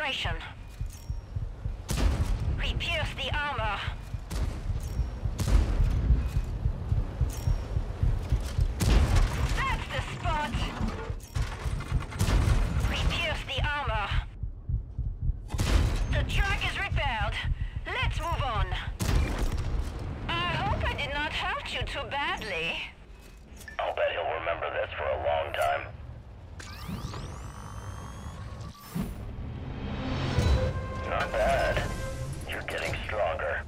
penetration. We pierce the armor. That's the spot! We pierce the armor. The track is repaired. Let's move on. I hope I did not hurt you too badly. I'll bet he'll remember this for a long time. Not bad. You're getting stronger.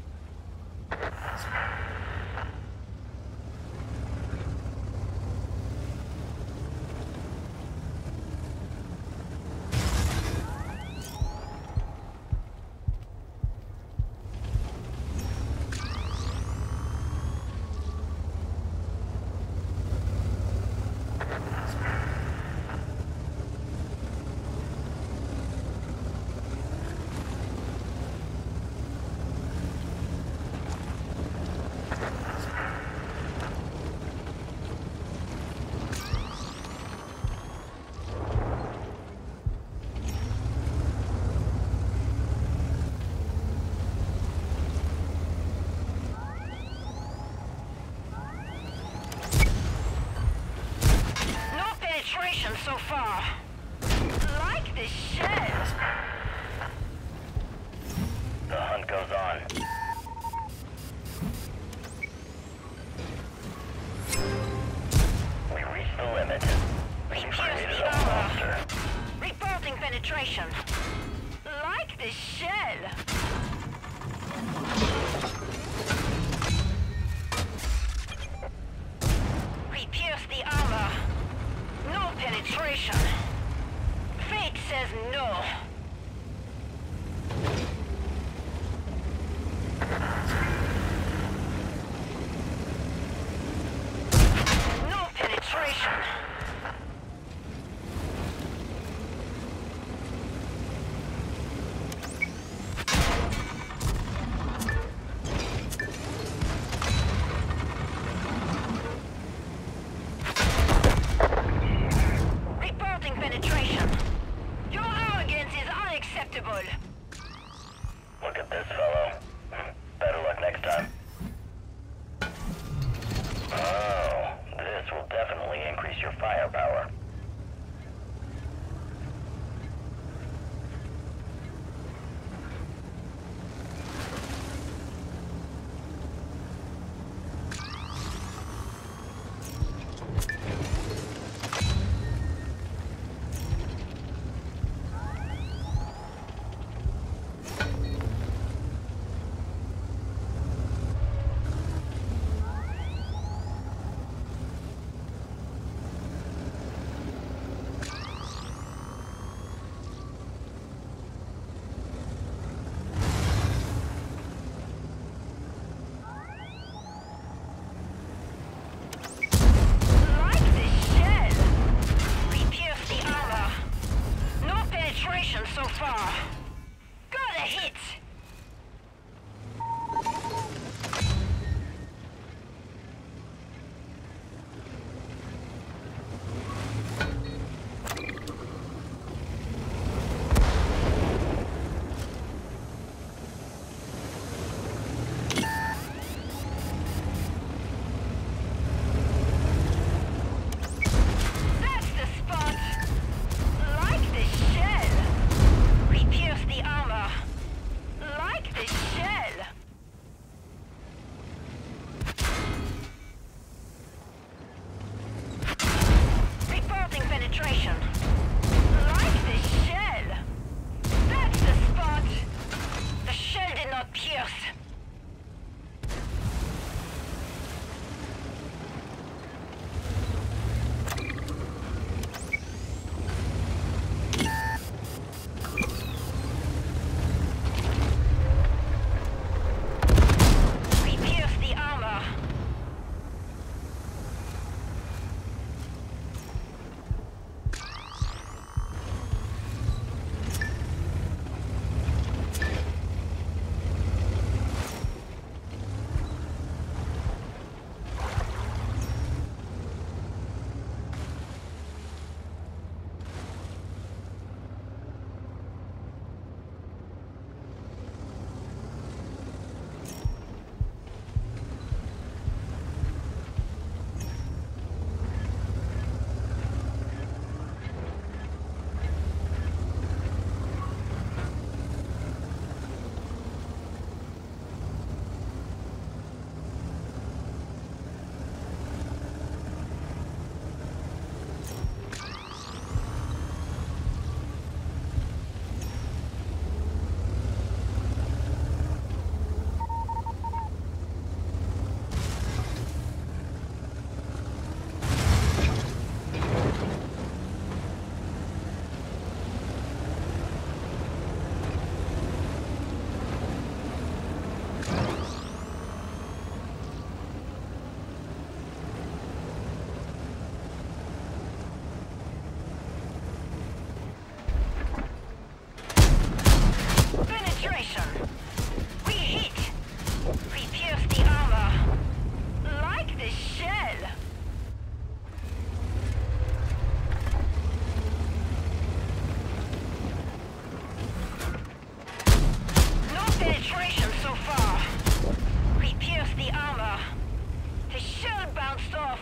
penetration so far. We pierced the armor. The shell bounced off.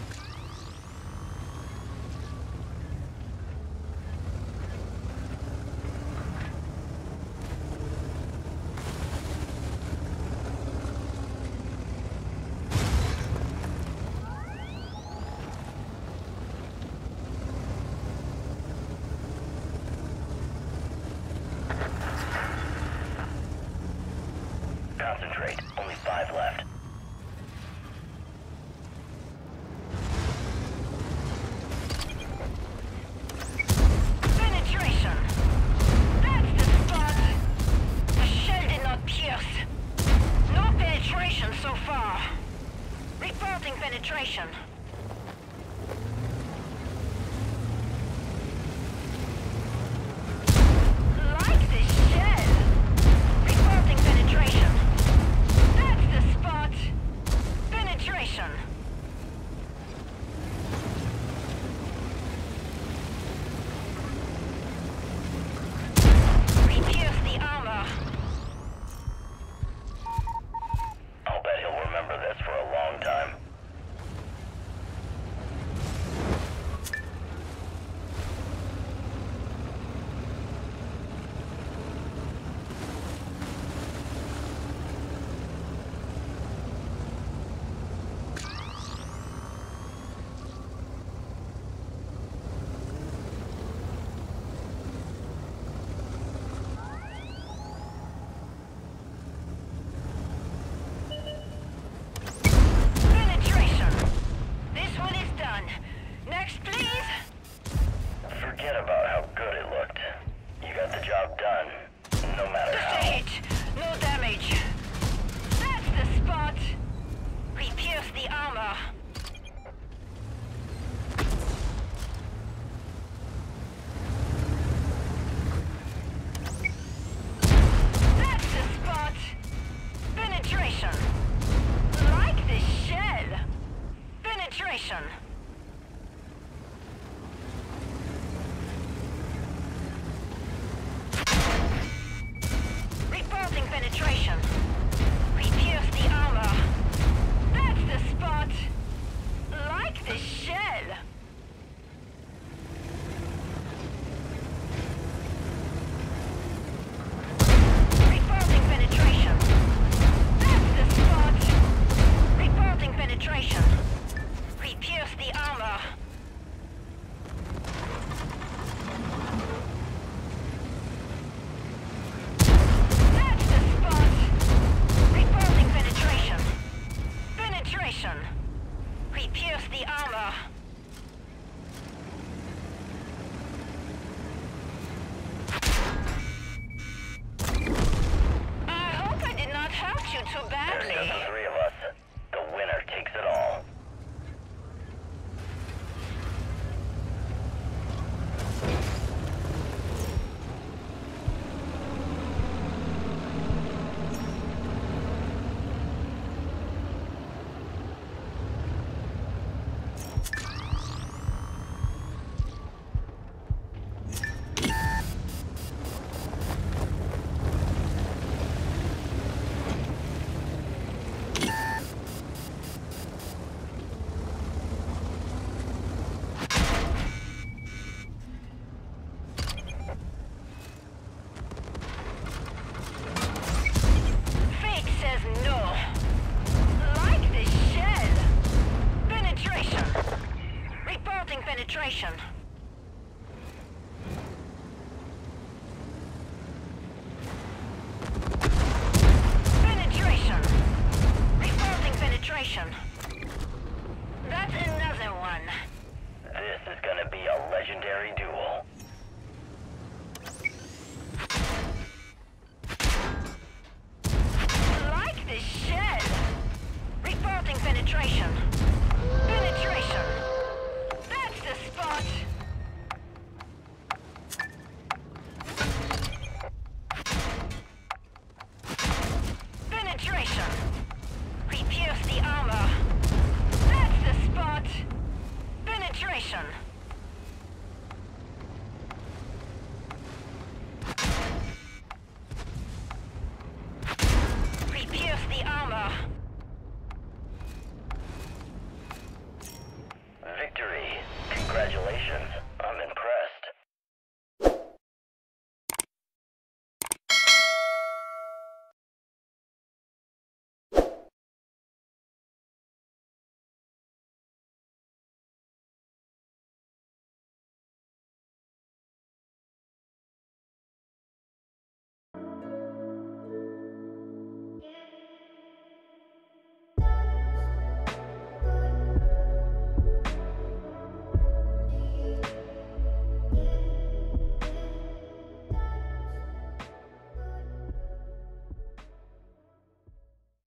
Concentrate. Only 5 left. Penetration. That's the spot. The shell did not pierce. No penetration so far. Reporting penetration. Like the shell. Reporting penetration. That's the spot. Penetration. We pierced the armor. I'll bet he'll remember this for a long time. Penetration. This one is done. Next, please. Forget about how good it looked. You got the job done, no matter Just a how. hit. No damage. That's the spot. We pierced the armor. That's the spot. Penetration. Like the shell. Penetration. Reporting penetration. We pierced the armor. That's the spot. Like the shell. Reporting penetration. That's the spot. Reporting penetration. We pierced the armor. That's the spot. Reporting penetration. Penetration. We pierced the armor. I hope I did not hurt you too There's badly. just 3